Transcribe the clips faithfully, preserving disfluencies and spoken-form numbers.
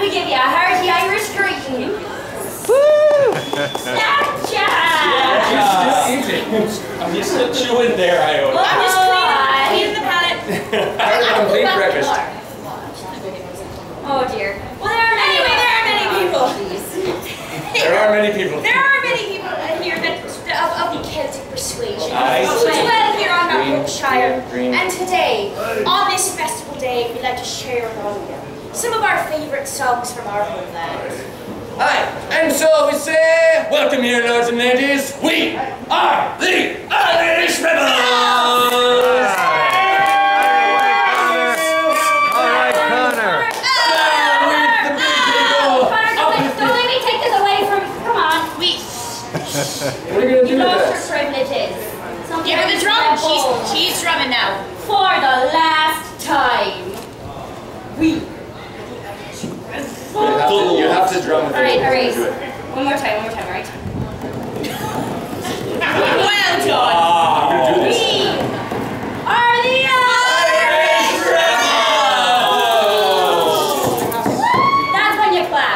we give you a hearty Irish greeting. Woo! Snapchat! I'm just still chewing there, Iona. Look, I'm just cleaning, cleaning the palate. I had a complete breakfast. Oh dear. Well, there are many, Anyway, there are many people. There are many people. There are many people here that, that of, of the Celtic persuasion. Aye. Who dwell here on Green, Brookshire. green. And today, on this festival day, we'd like to share with all of you some of our favourite songs from our homeland. Aye, and so we say, welcome here, lords and ladies. We are the Irish Rebels! All right, Connor. Down with the big people. Connor, don't, let, don't let me take this away from. Come on. We What are you going to You do with lost your this? privileges. Something give her the drum. rebel. She's she's drumming now. For the last time. We. You have to, you have to drum with it. Alright, alright. Do it. One more time, one more time, alright? Well done. Wow. I'm going to do this. We are the Irish Rebels! That's when you clap.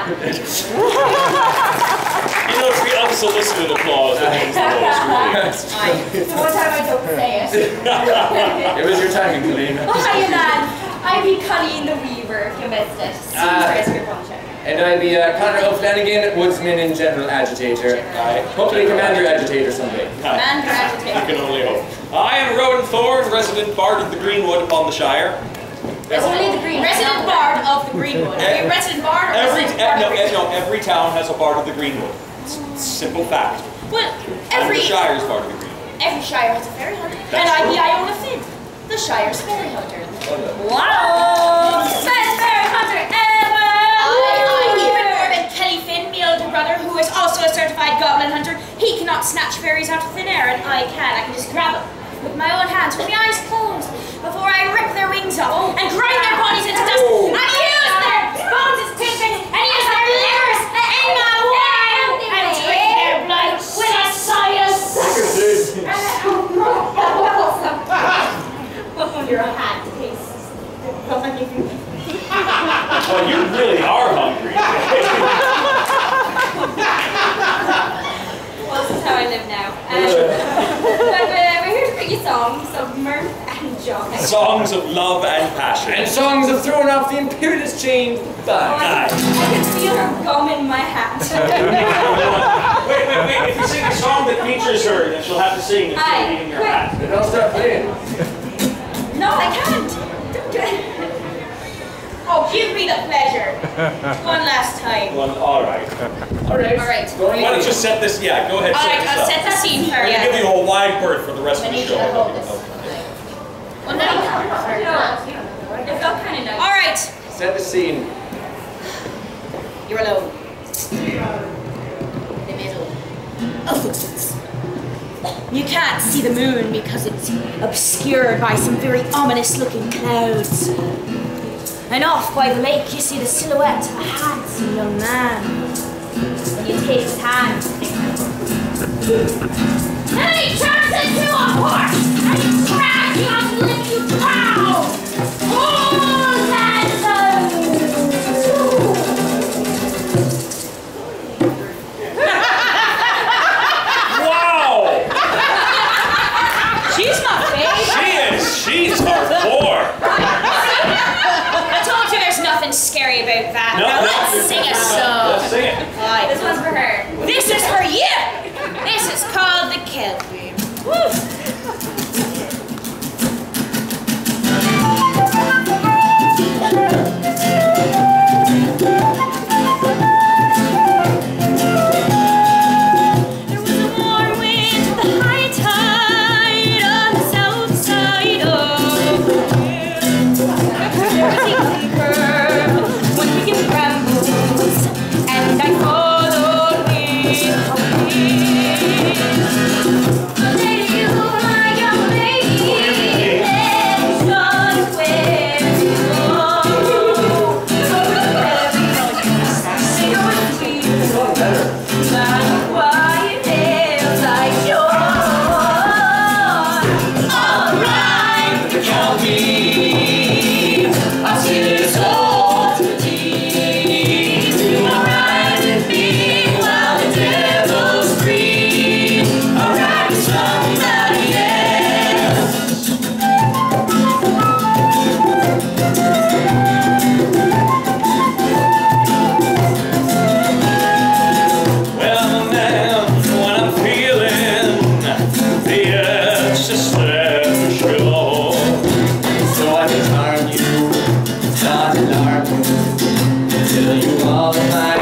You know, it's the unsolicited applause that means the most, really. The one time I don't say it. It was your timing, Colleen. Oh, hiya, Dad. I be Colleen the Weaver, if you missed it. See Ah. transcript on check. And I'll be uh, Connor O'Flanagan, woodsman and general agitator. Aye. Hopefully commander agitator someday. Man, You agitator. can only hope. I am Rowan Thorne, resident bard of the Greenwood upon the Shire. It's only the green. Resident bard of the Greenwood. Are you resident bard or Every, resident eh, bard no, of the eh, no, every town has a bard of the Greenwood. It's a simple fact. Well, And every the Shire's bard of the Greenwood. every shire has a fairy hunter. That's And I be true. Iona Finn, the shire's fairy hunter. Wow! Best fairy hunter ever! I, I, even more than Kelly Finn, my older brother, who is also a certified goblin hunter, he cannot snatch fairies out of thin air, and I can. I can just grab them with my own hands, with my eyes closed, before I rip their wings off and grind their bodies into dust, Oh. and use their bones as toothpicks, and use their livers in my wine, and drink their blood with a science. Your hat tastes. Well, you really are hungry. Well, this is how I live now. Um, but uh, we're here to bring you songs of mirth and joy. Songs of love and passion. And songs of throwing off the imperialist chain. Oh, Bye. I, I can feel her gum in my hat. Wait, wait, wait. If you sing a song that features her, then she'll have to sing instead Aye, of eating your quick. hat. Then I'll start playing. No, I can't. Don't do it. Oh, give me the pleasure. One last time. Well, all right. Alright. Alright. Going Why don't in. you set this? Yeah, go ahead. All Set right, this I'll up. set the scene for I'm you. gonna give you a wide berth for the rest I of the need you show. to hold this. Well, no. It felt kind of nice. All right, Set the scene. you're alone. In the middle of the woods. You can't see the moon because it's obscured by some very ominous-looking clouds. And off by the lake, you see the silhouette of a handsome young man. And you take his hand. And he turns into a horse! And he grabs you and lets you down! Oh, that's Wow! She's my baby! She is. She's hardcore. I told you there's nothing scary about that. No, now no, let's no, sing a no, song. Let's sing it. Right. This one's for her. This is for you. This is called the Kill. Woo. There was a warm wind, the high tide on the south side of the hill. There was a curve, one big and brambles, and I followed with a wind. all of my